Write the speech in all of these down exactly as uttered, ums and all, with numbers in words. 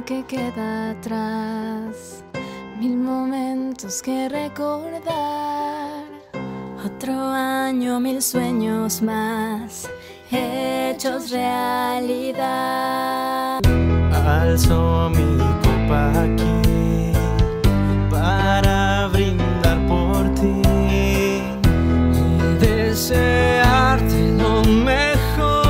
que queda atrás, mil momentos que recordar. Otro año, mil sueños más, hechos realidad. Alzo mi copa aquí para brindar por ti y desearte lo mejor.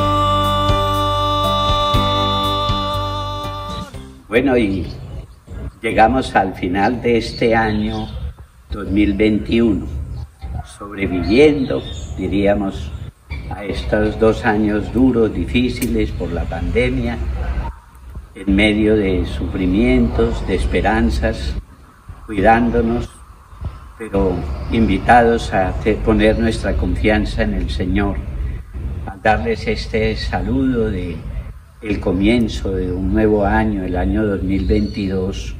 Bueno, y llegamos al final de este año dos mil veintiuno, sobreviviendo, diríamos, a estos dos años duros, difíciles por la pandemia, en medio de sufrimientos, de esperanzas, cuidándonos, pero invitados a poner nuestra confianza en el Señor, a darles este saludo de el comienzo de un nuevo año, el año dos mil veintidós,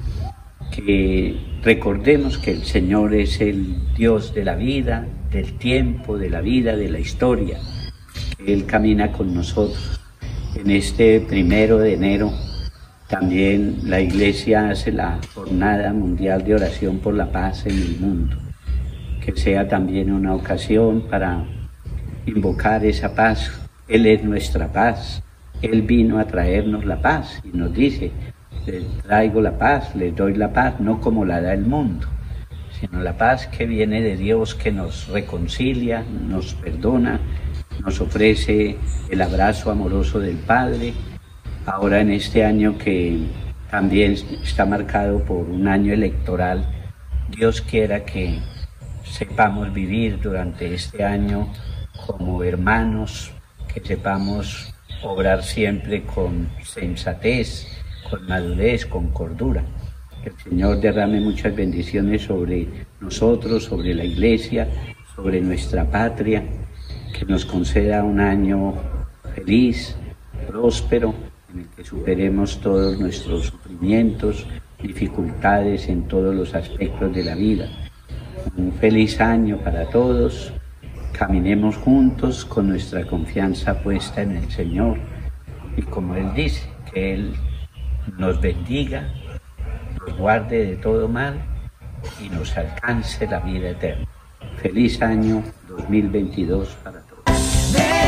que recordemos que el Señor es el Dios de la vida, del tiempo, de la vida, de la historia. Él camina con nosotros. En este primero de enero también la Iglesia hace la Jornada Mundial de Oración por la Paz en el mundo. Que sea también una ocasión para invocar esa paz. Él es nuestra paz. Él vino a traernos la paz y nos dice: les traigo la paz, les doy la paz, no como la da el mundo, sino la paz que viene de Dios, que nos reconcilia, nos perdona, nos ofrece el abrazo amoroso del Padre. Ahora en este año que también está marcado por un año electoral, Dios quiera que sepamos vivir durante este año como hermanos, que sepamos obrar siempre con sensatez, con madurez, con cordura. Que el Señor derrame muchas bendiciones sobre nosotros, sobre la Iglesia, sobre nuestra patria, que nos conceda un año feliz, próspero, en el que superemos todos nuestros sufrimientos, dificultades en todos los aspectos de la vida. Un feliz año para todos. Caminemos juntos con nuestra confianza puesta en el Señor. Y como Él dice, que Él nos bendiga, nos guarde de todo mal y nos alcance la vida eterna. Feliz año dos mil veintidós para todos.